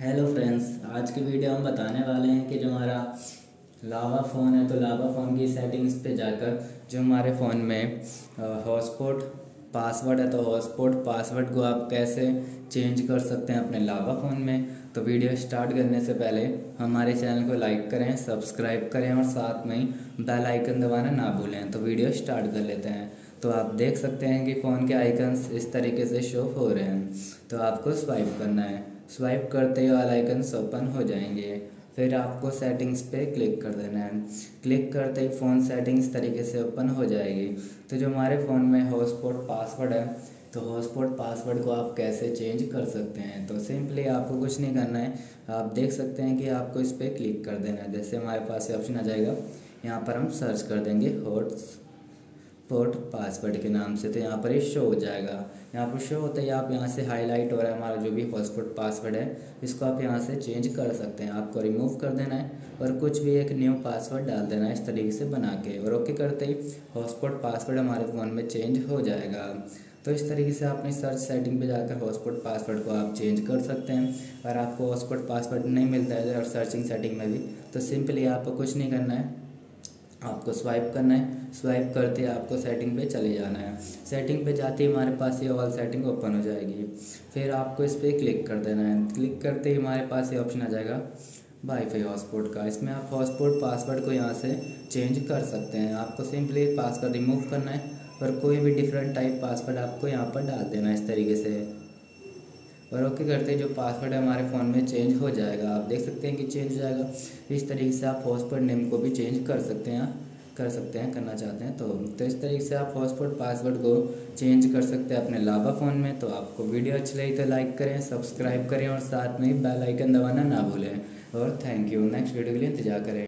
Hello friends, आज की video हम बताने वाले हैं कि जो हमारा लावा फ़ोन है तो लावा फ़ोन की सेटिंग्स पे जाकर जो हमारे फ़ोन में हॉटस्पॉट पासवर्ड है तो हॉटस्पॉट पासवर्ड को आप कैसे चेंज कर सकते हैं अपने लावा फ़ोन में। तो वीडियो स्टार्ट करने से पहले हमारे चैनल को लाइक करें, सब्सक्राइब करें और साथ में ही बेल आइकन दबाना ना भूलें। तो वीडियो स्टार्ट कर लेते हैं। तो आप देख सकते हैं कि फ़ोन के आइकन्स इस तरीके से शो हो रहे हैं। तो आपको स्वाइप करना है। स्वाइप करते ही ऑल आइकन्स ओपन हो जाएंगे। फिर आपको सेटिंग्स पे क्लिक कर देना है। क्लिक करते ही फ़ोन सेटिंग्स तरीके से ओपन हो जाएगी। तो जो हमारे फ़ोन में हॉटस्पॉट पासवर्ड है तो हॉटस्पॉट पासवर्ड को आप कैसे चेंज कर सकते हैं। तो सिंपली आपको कुछ नहीं करना है। आप देख सकते हैं कि आपको इस पर क्लिक कर देना है। जैसे हमारे पास ये ऑप्शन आ जाएगा, यहाँ पर हम सर्च कर देंगे हॉटस्पॉट पासवर्ड के नाम से। तो यहाँ पर ये शो हो जाएगा। यहाँ पर शो होता है, आप यहाँ से हाईलाइट हो रहा है हमारा जो भी हॉटस्पॉट पासवर्ड है, इसको आप यहाँ से चेंज कर सकते हैं। आपको रिमूव कर देना है और कुछ भी एक न्यू पासवर्ड डाल देना है इस तरीके से बना के, और ओके करते ही हॉटस्पॉट पासवर्ड हमारे फ़ोन में चेंज हो जाएगा। तो इस तरीके से अपनी सर्च सेटिंग पे जाकर हॉटस्पॉट पासवर्ड को आप चेंज कर सकते हैं। अगर आपको हॉटस्पॉट पासवर्ड नहीं मिलता है और सर्चिंग सेटिंग में भी, तो सिंपली आपको कुछ नहीं करना है, आपको स्वाइप करना है। स्वाइप करते ही आपको सेटिंग पे चले जाना है। सेटिंग पे जाते ही हमारे पास ये ऑल सेटिंग ओपन हो जाएगी। फिर आपको इस पर क्लिक कर देना है। क्लिक करते ही हमारे पास ये ऑप्शन आ जाएगा वाईफाई हॉटस्पॉट का। इसमें आप हॉटस्पॉट पासवर्ड को यहाँ से चेंज कर सकते हैं। आपको सिंपली पासवर्ड रिमूव करना है और कोई भी डिफरेंट टाइप पासवर्ड आपको यहाँ पर डाल देना है इस तरीके से, और ओके करते ही जो पासवर्ड है हमारे फ़ोन में चेंज हो जाएगा। आप देख सकते हैं कि चेंज हो जाएगा। इस तरीके से आप हॉटस्पॉट नेम को भी चेंज कर सकते हैं, करना चाहते हैं तो इस तरीके से आप हॉटस्पॉट पासवर्ड को चेंज कर सकते हैं अपने लावा फ़ोन में। तो आपको वीडियो अच्छी लगी तो लाइक करें, सब्सक्राइब करें और साथ में बेल आइकन दबाना ना भूलें। और थैंक यू। नेक्स्ट वीडियो के लिए इंतजार करें।